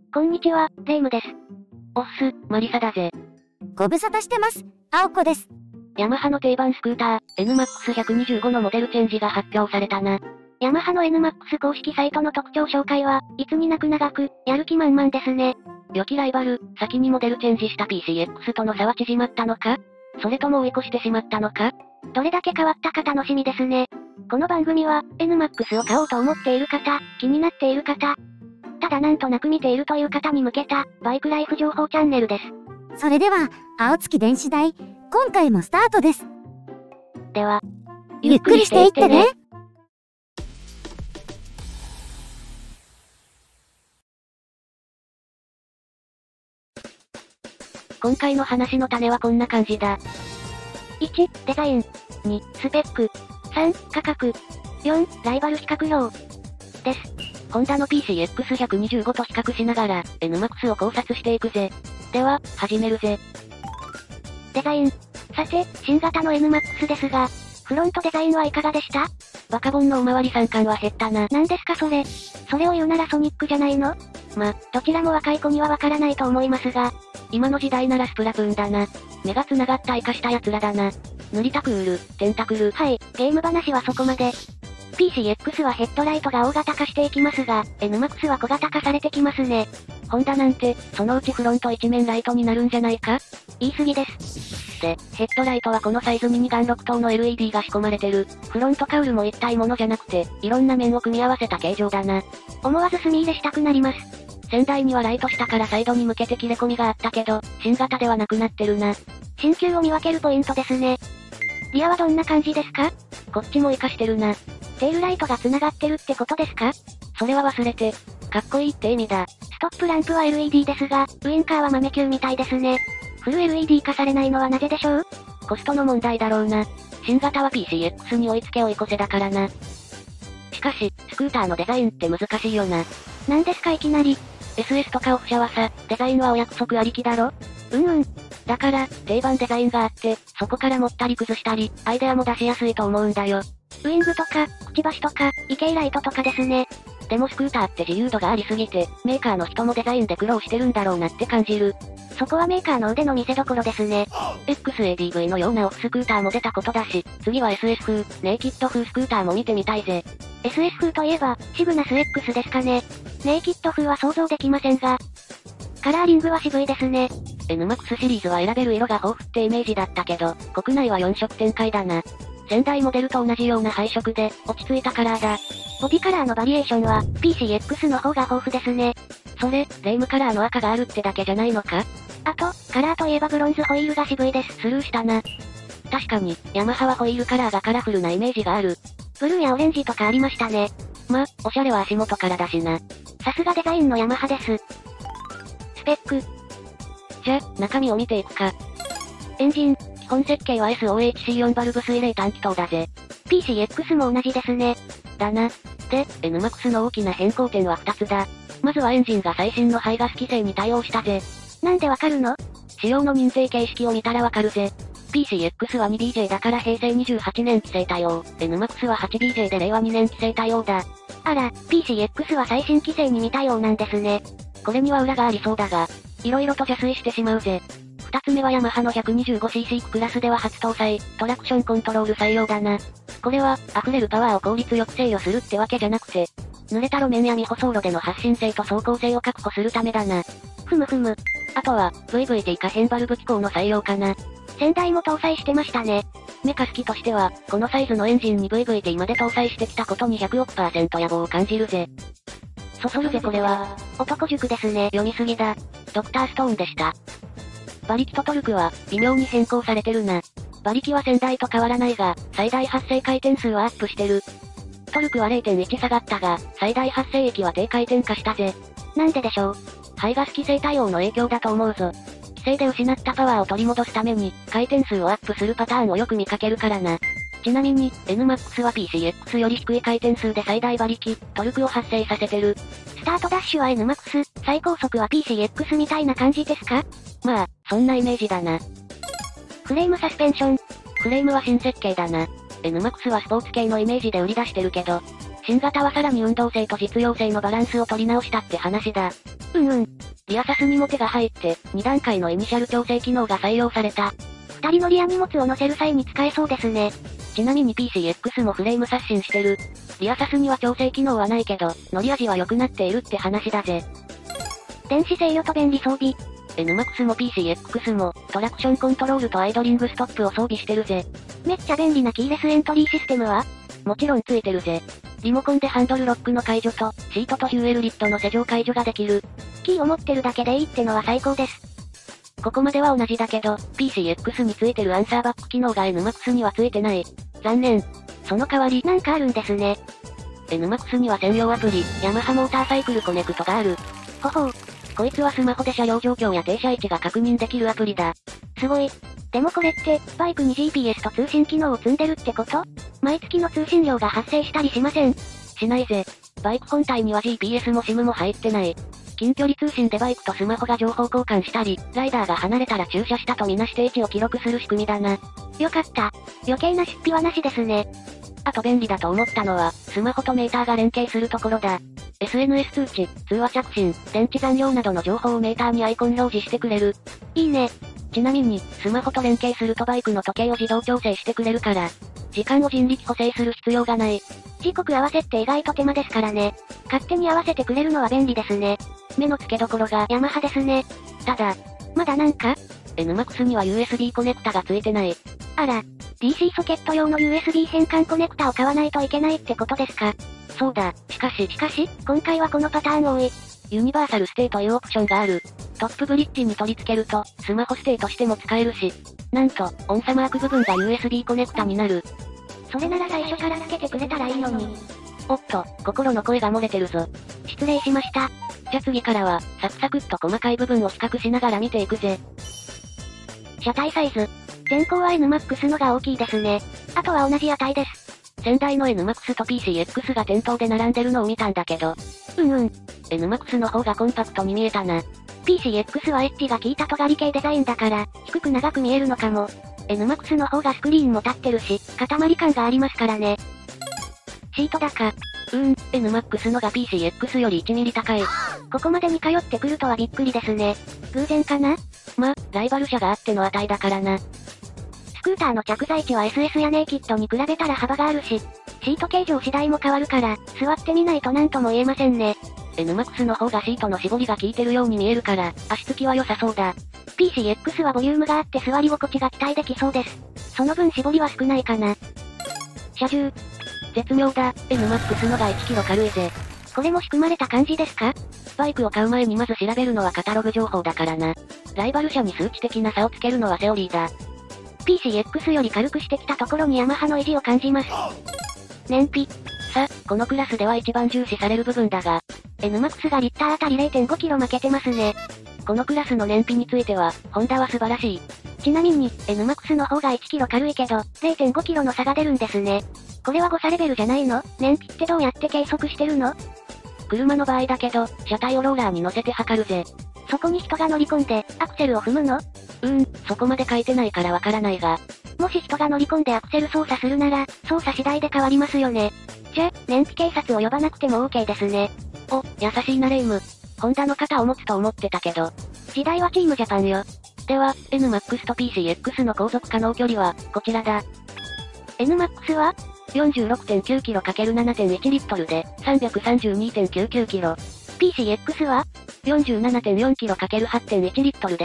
こんにちは、レイムです。 おっす、マリサだぜ。 ご無沙汰してます。青子です。 ヤマハの定番スクーター、NMAX125 のモデルチェンジが発表されたな。 ヤマハの NMAX 公式サイトの特徴紹介は、いつになく長く、やる気満々ですね。 良きライバル、先にモデルチェンジした PCX との差は縮まったのか？それとも追い越してしまったのか？ どれだけ変わったか楽しみですね。この番組は、NMAX を買おうと思っている方、気になっている方、ただなんとなく見ているという方に向けた、バイクライフ情報チャンネルです。 それでは、青月電子台、今回もスタートです。 では、 ゆっくりしていってね。 今回の話の種はこんな感じだ。 1、デザイン。2、スペック。3、価格。4、ライバル比較表。です。 ホンダの PCX125 と比較しながら、NMAX を考察していくぜ。では、始めるぜ。 デザイン。さて、新型の NMAX ですが、フロントデザインはいかがでした？ バカボンのおまわり3冠は減ったな。 何ですかそれ。それを言うならソニックじゃないの？どちらも若い子にはわからないと思いますが、 今の時代ならスプラトゥーンだな。目が繋がった活かした奴らだな。塗りたクール、テンタクル。 はい、ゲーム話はそこまで。PCX はヘッドライトが大型化していきますが、NMAX は小型化されてきますね。 ホンダなんて、そのうちフロント一面ライトになるんじゃないか？ 言い過ぎです。 で、ヘッドライトはこのサイズミニガン6灯の LED が仕込まれてる。フロントカウルも一体ものじゃなくて、いろんな面を組み合わせた形状だな。 思わず墨入れしたくなります。 先代にはライト下からサイドに向けて切れ込みがあったけど、新型ではなくなってるな。 新旧を見分けるポイントですね。リアはどんな感じですか？ こっちも活かしてるな。 テールライトが繋がってるってことですか？ それは忘れて、かっこいいって意味だ。 ストップランプは LED ですが、ウインカーは豆球みたいですね。フル LED 化されないのはなぜでしょう？ コストの問題だろうな。新型は PCX に追いつけ追い越せだからな。しかし、スクーターのデザインって難しいよな。 なんですかいきなり。 SS とかオフ車はさ、デザインはお約束ありきだろ？ うん。 だから、定番デザインがあって、そこから盛ったり崩したり、アイデアも出しやすいと思うんだよ。 ウイングとか、くちばしとか、イケイライトとかですね。 でもスクーターって自由度がありすぎて、メーカーの人もデザインで苦労してるんだろうなって感じる。 そこはメーカーの腕の見せ所ですね。 XADV のようなオフスクーターも出たことだし、次は SF 風、ネイキッド風スクーターも見てみたいぜ。 SF 風といえば、シグナス X ですかね。ネイキッド風は想像できませんが、カラーリングは渋いですね。 NMAX シリーズは選べる色が豊富ってイメージだったけど、国内は4色展開だな。先代モデルと同じような配色で、落ち着いたカラーだ。 ボディカラーのバリエーションは、PCX の方が豊富ですね。 それ、レイムカラーの赤があるってだけじゃないのか？ あと、カラーといえばブロンズホイールが渋いです。 スルーしたな。確かに、ヤマハはホイールカラーがカラフルなイメージがある。 ブルーやオレンジとかありましたね。 おしゃれは足元からだしな。 さすがデザインのヤマハです。スペック。 じゃ、中身を見ていくか。 エンジン。 基本設計は SOHC4 バルブ水冷短気筒だぜ。 PCX も同じですね。 だな。で、NMAX の大きな変更点は2つだ。まずはエンジンが最新の排ガス規制に対応したぜ。 なんでわかるの？ 仕様の認定形式を見たらわかるぜ。PCX は 2BJ だから平成28年規制対応。NMAX は 8BJ で令和2年規制対応だ。 あら、PCX は最新規制に似たようなんですね。 これには裏がありそうだが、色々と邪推してしまうぜ。二つ目はヤマハの 125cc クラスでは初搭載、トラクションコントロール採用だな。これは、溢れるパワーを効率よく制御するってわけじゃなくて、濡れた路面や未舗装路での発進性と走行性を確保するためだな。 ふむふむ。 あとは、VVT 可変バルブ機構の採用かな。 先代も搭載してましたね。 メカ好きとしては、このサイズのエンジンに VVT まで搭載してきたことに100億%野望を感じるぜ。そそるぜこれは。 男塾ですね。 読みすぎだ。ドクターストーンでした。馬力とトルクは、微妙に変更されてるな。馬力は先代と変わらないが、最大発生回転数はアップしてる。トルクは 0.1 下がったが、最大発生域は低回転化したぜ。 なんででしょう？ 排ガス規制対応の影響だと思うぞ。規制で失ったパワーを取り戻すために、回転数をアップするパターンをよく見かけるからな。ちなみに、NMAX は PCX より低い回転数で最大馬力、トルクを発生させてる。 スタートダッシュは NMAX、最高速は PCX みたいな感じですか？ そんなイメージだな。 フレームサスペンション。 フレームは新設計だな。 NMAX はスポーツ系のイメージで売り出してるけど、新型はさらに運動性と実用性のバランスを取り直したって話だ。リアサスにも手が入って、2段階のイニシャル調整機能が採用された。 2人のリア荷物を乗せる際に使えそうですね。 ちなみに PCX もフレーム刷新してる。リアサスには調整機能はないけど、乗り味は良くなっているって話だぜ。 電子制御と便利装備。 NMAX も PCX も、トラクションコントロールとアイドリングストップを装備してるぜ。 めっちゃ便利なキーレスエントリーシステムはもちろんついてるぜ。リモコンでハンドルロックの解除と、シートとフューエルリッドの施錠解除ができる。 キーを持ってるだけでいいってのは最高です。 ここまでは同じだけど、PCX についてるアンサーバック機能が NMAX にはついてない。残念。その代わり、 なんかあるんですね。 NMAX には専用アプリ、ヤマハモーターサイクルコネクトがある。 ほほう。 こいつはスマホで車両状況や停車位置が確認できるアプリだ。 すごい。でもこれって、バイクに GPS と通信機能を積んでるってこと？毎月の通信量が発生したりしません？ しないぜ。バイク本体には GPS も SIM も入ってない。近距離通信でバイクとスマホが情報交換したり、ライダーが離れたら駐車したとみなして位置を記録する仕組みだな。 よかった。余計な出費はなしですね。 あと便利だと思ったのは、スマホとメーターが連携するところだ。SNS 通知、通話着信、電池残量などの情報をメーターにアイコン表示してくれる。 いいね。 ちなみに、スマホと連携するとバイクの時計を自動調整してくれるから、時間を人力補正する必要がない。 時刻合わせって意外と手間ですからね。勝手に合わせてくれるのは便利ですね。 目の付けどころがヤマハですね。 ただ、 まだなんか？ NMAX には USB コネクタがついてない。 あら、DC ソケット用の USB 変換コネクタを買わないといけないってことですか？ そうだ。しかし、 今回はこのパターン多い。 ユニバーサルステイというオプションがある。トップブリッジに取り付けると、スマホステイとしても使えるし、なんと、音差マーク部分が USB コネクタになる。 それなら最初から付けてくれたらいいのに。 おっと、心の声が漏れてるぞ。 失礼しました。 じゃ次からは、サクサクっと細かい部分を比較しながら見ていくぜ。 車体サイズ。前後は NMAX のが大きいですね。あとは同じ値です。 先代の NMAX と PCX が店頭で並んでるのを見たんだけど。NMAX の方がコンパクトに見えたな。 PCX はエッジが効いた尖り系デザインだから、低く長く見えるのかも。NMAX の方がスクリーンも立ってるし、塊感がありますからね。シート高。 NMAX のが PCX より1ミリ高い。 ここまでに通ってくるとはびっくりですね。偶然かな？ ライバル車があっての値だからな。 スクーターの着座位置は SS やネイキッドに比べたら幅があるし、シート形状次第も変わるから、座ってみないとなんとも言えませんね。 NMAX の方がシートの絞りが効いてるように見えるから、足つきは良さそうだ。 PCX はボリュームがあって座り心地が期待できそうです。その分絞りは少ないかな。車重。 絶妙だ。NMAX のが1キロ軽いぜ。 これも仕組まれた感じですか？ バイクを買う前にまず調べるのはカタログ情報だからな。ライバル車に数値的な差をつけるのはセオリーだ。 PCX より軽くしてきたところにヤマハの意地を感じます。燃費。 このクラスでは一番重視される部分だが、 NMAX がリッターあたり 0.5 キロ負けてますね。 このクラスの燃費については、ホンダは素晴らしい。 ちなみに、NMAX の方が1キロ軽いけど、0.5 キロの差が出るんですね。これは誤差レベルじゃないの？燃費ってどうやって計測してるの？ 車の場合だけど、車体をローラーに乗せて測るぜ。 そこに人が乗り込んで、アクセルを踏むの？ そこまで書いてないからわからないが。 もし人が乗り込んでアクセル操作するなら、操作次第で変わりますよね。じゃ、燃費警察を呼ばなくても OK ですね。 お、優しいなレイム。ホンダの肩を持つと思ってたけど。 時代はチームジャパンよ。 では、NMAX と PCX の航続可能距離は、こちらだ。 NMAX は 46.9 キロ ×7.1 リットルで、332.99 キロ。 PCX は 47.4 キロ ×8.1 リットルで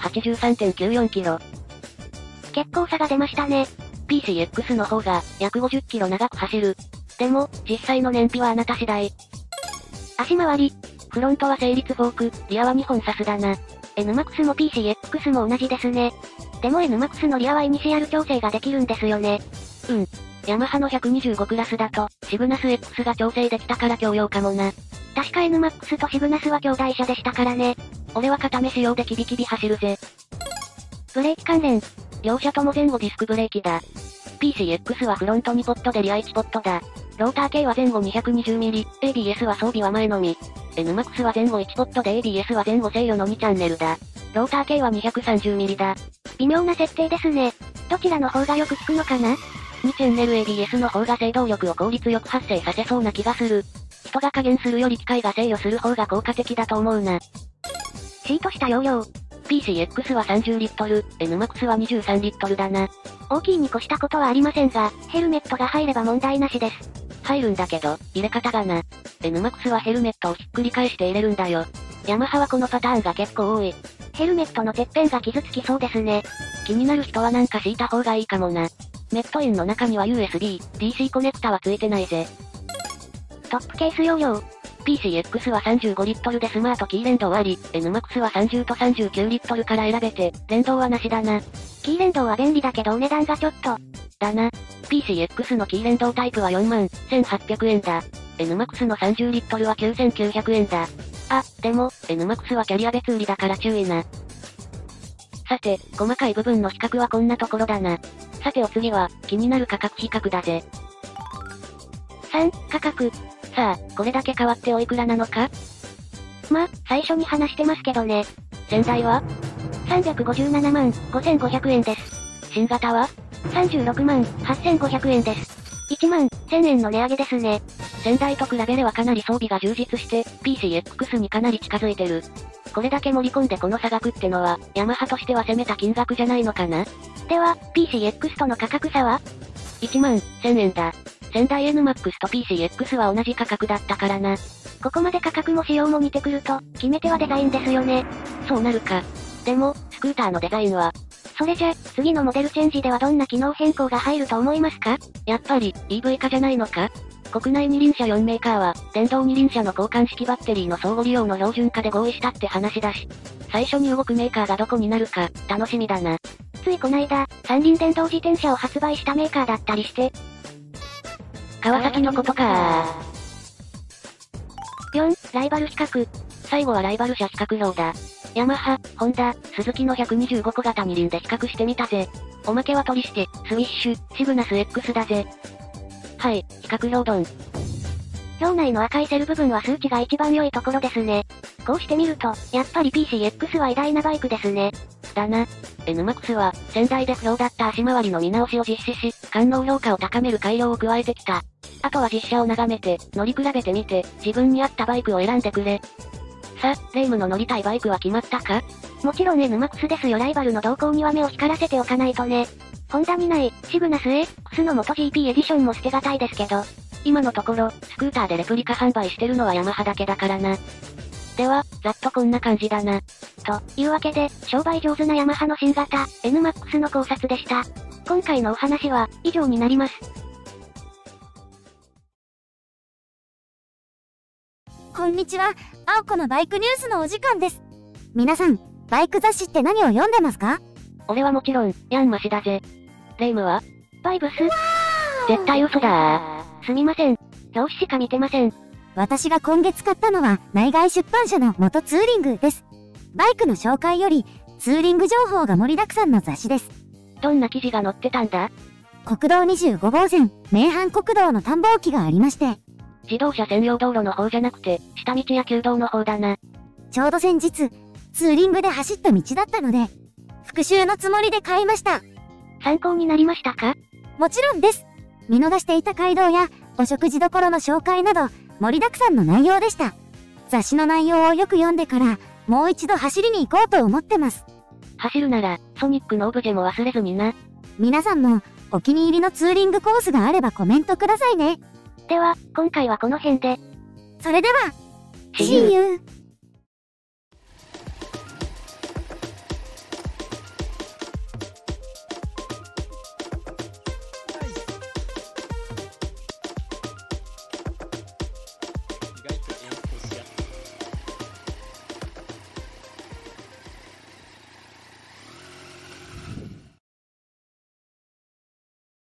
383.94 キロ。 結構差が出ましたね。 PCX の方が、約50キロ長く走る。でも、実際の燃費はあなた次第。 足回り。 フロントは整列フォーク、リアは2本サスだな。 NMAX も PCX も同じですね。でも NMAX のリアはイニシアル調整ができるんですよね。 ヤマハの125クラスだと、シグナス X が調整できたから強要かもな。 確か NMAX とシグナスは兄弟車でしたからね。 俺は片目仕様でキビキビ走るぜ。 ブレーキ関連。 両車とも前後ディスクブレーキだ。PCX はフロント2ポットでリア1ポットだ。ローター系は前後 220mm、ABS は装備は前のみ。NMAX は前後1ポットで ABS は前後制御の2チャンネルだ。ローター系は 230mm だ。 微妙な設定ですね。どちらの方がよく効くのかな？ 2チャンネル ABS の方が制動力を効率よく発生させそうな気がする。人が加減するより機械が制御する方が効果的だと思うな。 シートした容量。 PCX は30リットル、NMAX は23リットルだな。 大きいに越したことはありませんが、ヘルメットが入れば問題なしです。 入るんだけど、入れ方がな。NMAX はヘルメットをひっくり返して入れるんだよ。ヤマハはこのパターンが結構多い。 ヘルメットのてっぺんが傷つきそうですね。 気になる人はなんか敷いた方がいいかもな。ネットインの中には USB、DC コネクタはついてないぜ。 トップケース容量。 PCX は35リットルでスマートキー連動あり、NMAX は30と39リットルから選べて、連動はなしだな。 キー連動は便利だけどお値段がちょっと。 だな。PCX のキー連動タイプは41,800円だ。NMAX の30リットルは9,900円だ。あ、でも、NMAX はキャリア別売りだから注意な。さて、細かい部分の比較はこんなところだな。さてお次は、気になる価格比較だぜ。 3、価格。 さあ、これだけ変わっておいくらなのか？ ま、最初に話してますけどね。 先代は 357万5500円です。 新型は 36万8500円です。1万1000円の値上げですね。 先代と比べればかなり装備が充実して、PCX にかなり近づいてる。これだけ盛り込んでこの差額ってのは、ヤマハとしては攻めた金額じゃないのかな？ では、PCX との価格差は ?1 万1000円だ。先代 NMAX と PCX は同じ価格だったからな。 ここまで価格も仕様も似てくると、決め手はデザインですよね。 そうなるか。でも、スクーターのデザインは。 それじゃ、次のモデルチェンジではどんな機能変更が入ると思いますか？ やっぱり、EV 化じゃないのか？国内二輪車4メーカーは、電動二輪車の交換式バッテリーの相互利用の標準化で合意したって話だし、最初に動くメーカーがどこになるか、楽しみだな。 ついこないだ、三輪電動自転車を発売したメーカーだったりして。 川崎のことかー。4、ライバル比較。 最後はライバル車比較表だ。ヤマハ、ホンダ、スズキの125小型二輪で比較してみたぜ。おまけは取りして、スウィッシュ、シグナス X だぜ。はい、比較表ドン。 表内の赤いセル部分は数値が一番良いところですね。こうしてみると、やっぱり PCX は偉大なバイクですね。 だな。NMAX は、先代で不要だった足回りの見直しを実施し、官能評価を高める改良を加えてきた。あとは実車を眺めて、乗り比べてみて、自分に合ったバイクを選んでくれ。さ、レイムの乗りたいバイクは決まったか？ もちろん NMAX ですよ。ライバルの動向には目を光らせておかないとね。ホンダにない、シグナス X の MotoGP エディションも捨てがたいですけど。 今のところ、スクーターでレプリカ販売してるのはヤマハだけだからな。では、ざっとこんな感じだな。 というわけで、商売上手なヤマハの新型、NMAX の考察でした。今回のお話は、以上になります。 こんにちは、あおこのバイクニュースのお時間です。皆さん、バイク雑誌って何を読んでますか？ 俺はもちろん、ヤンマシだぜ。レイムは？ バイブス。 絶対嘘だー。すみません。表紙しか見てません。 私が今月買ったのは、内外出版社の元ツーリングです。バイクの紹介より、ツーリング情報が盛りだくさんの雑誌です。 どんな記事が載ってたんだ？ 国道25号線、名阪国道の探訪記がありまして、 自動車専用道路の方じゃなくて、下道や旧道の方だな。 ちょうど先日、ツーリングで走った道だったので、復習のつもりで買いました。 参考になりましたか？ もちろんです。見逃していた街道や、お食事処の紹介など、盛りだくさんの内容でした。雑誌の内容をよく読んでから、もう一度走りに行こうと思ってます。 走るなら、ソニックのオブジェも忘れずにな。 皆さんも、お気に入りのツーリングコースがあればコメントくださいね。 では、今回はこの辺で。 それでは、 See you! See you!